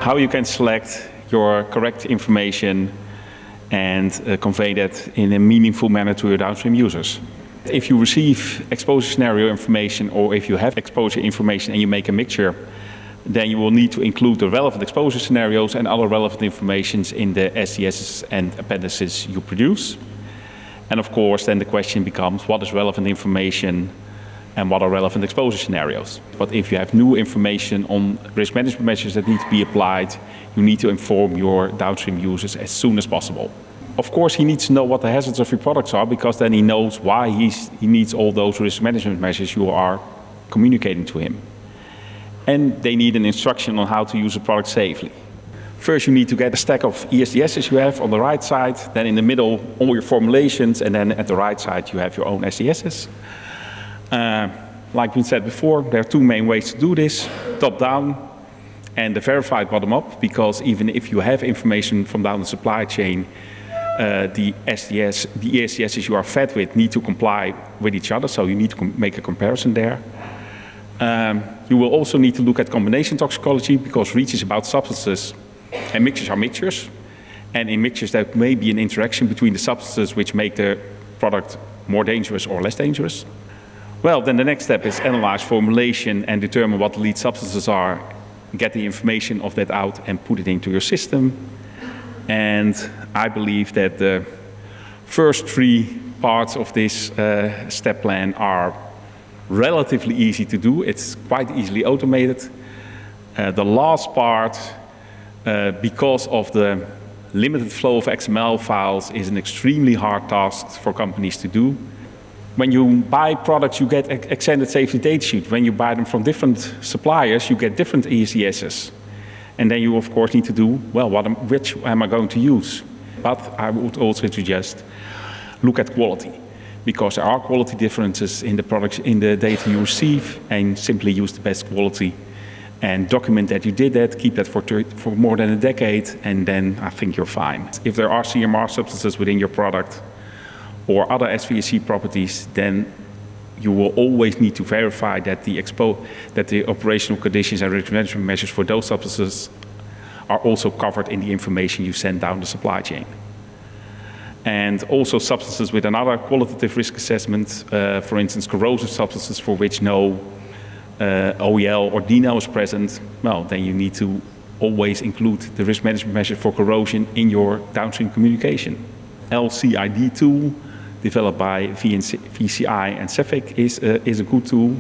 how you can select your correct information and convey that in a meaningful manner to your downstream users. If you receive exposure scenario information, or if you have exposure information and you make a mixture, then you will need to include the relevant exposure scenarios and other relevant informations in the SDSs and appendices you produce. And of course, then the question becomes, what is relevant information and what are relevant exposure scenarios? But if you have new information on risk management measures that need to be applied, you need to inform your downstream users as soon as possible. Of course, he needs to know what the hazards of your products are, because then he knows why he needs all those risk management measures you are communicating to him. And they need an instruction on how to use the product safely. First, you need to get a stack of ESDSs you have on the right side, then in the middle, all your formulations, and then at the right side, you have your own SDSs. Like we said before, there are two main ways to do this: top-down and the verified bottom-up, because even if you have information from down the supply chain, the ESDSs you are fed with need to comply with each other, so you need to make a comparison there. You will also need to look at combination toxicology, because REACH is about substances and mixtures are mixtures. And in mixtures there may be an interaction between the substances which make the product more dangerous or less dangerous. Well, then the next step is analyze formulation and determine what the lead substances are, get the information of that out and put it into your system. And I believe that the first three parts of this step plan are relatively easy to do. It's quite easily automated. The last part, because of the limited flow of XML files, is an extremely hard task for companies to do. When you buy products, you get extended safety data sheet. When you buy them from different suppliers, you get different ESDSs. And then you, of course, need to do, well, which am I going to use? But I would also suggest look at quality, because there are quality differences in the products, in the data you receive, and simply use the best quality and document that you did that, keep that for more than a decade, and then I think you're fine. If there are CMR substances within your product or other SVSC properties, then you will always need to verify that the operational conditions and risk management measures for those substances are also covered in the information you send down the supply chain. And also substances with another qualitative risk assessment, for instance, corrosive substances for which no OEL or DNL is present, well, then you need to always include the risk management measure for corrosion in your downstream communication. LCID tool, developed by VCI and Cefic, is a good tool.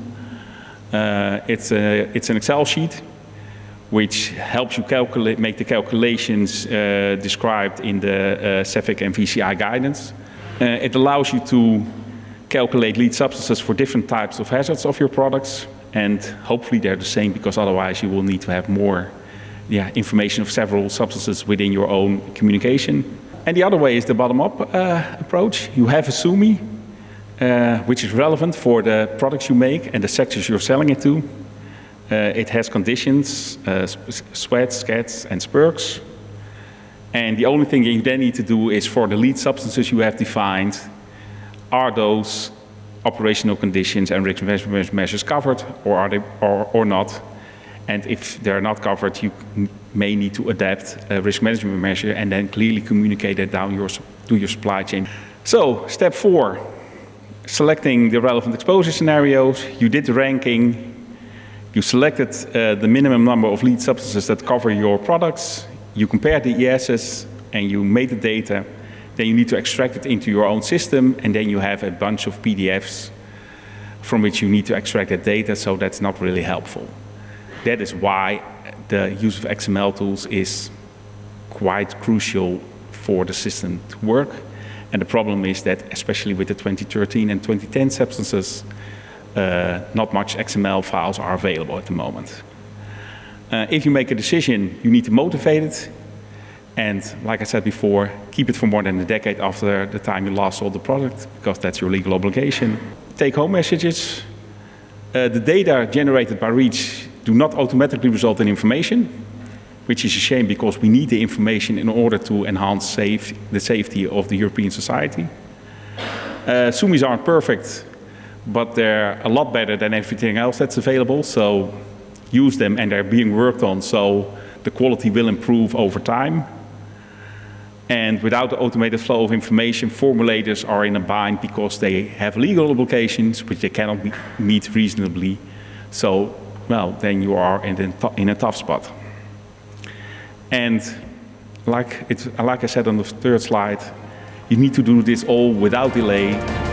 It's an Excel sheet which helps you make the calculations described in the Cefic and VCI guidance. It allows you to calculate lead substances for different types of hazards of your products, and hopefully they're the same, because otherwise you will need to have more information of several substances within your own communication. And the other way is the bottom-up approach. You have a SUMI, which is relevant for the products you make and the sectors you're selling it to. It has conditions, sweats, scats, and spurks. And the only thing you then need to do is, for the lead substances you have defined, are those operational conditions and risk management measures covered, or are they or not? And if they're not covered, you may need to adapt a risk management measure and then clearly communicate that down to your supply chain. So, step 4, selecting the relevant exposure scenarios. You did the ranking. You selected the minimum number of lead substances that cover your products. You compared the ESs and you made the data. Then you need to extract it into your own system, and then you have a bunch of PDFs from which you need to extract that data, so that's not really helpful. That is why the use of XML tools is quite crucial for the system to work. And the problem is that, especially with the 2013 and 2010 substances, not much XML files are available at the moment. If you make a decision, you need to motivate it. And like I said before, keep it for more than a decade after the time you last sold the product, because that's your legal obligation. Take-home messages. The data generated by REACH do not automatically result in information, which is a shame, because we need the information in order to enhance the safety of the European society. SUMIs aren't perfect, but they're a lot better than everything else that's available, so use them, and they're being worked on, so the quality will improve over time. And without the automated flow of information, formulators are in a bind because they have legal obligations which they cannot meet reasonably. So, well, then you are in a tough spot. And like I said on the third slide, you need to do this all without delay.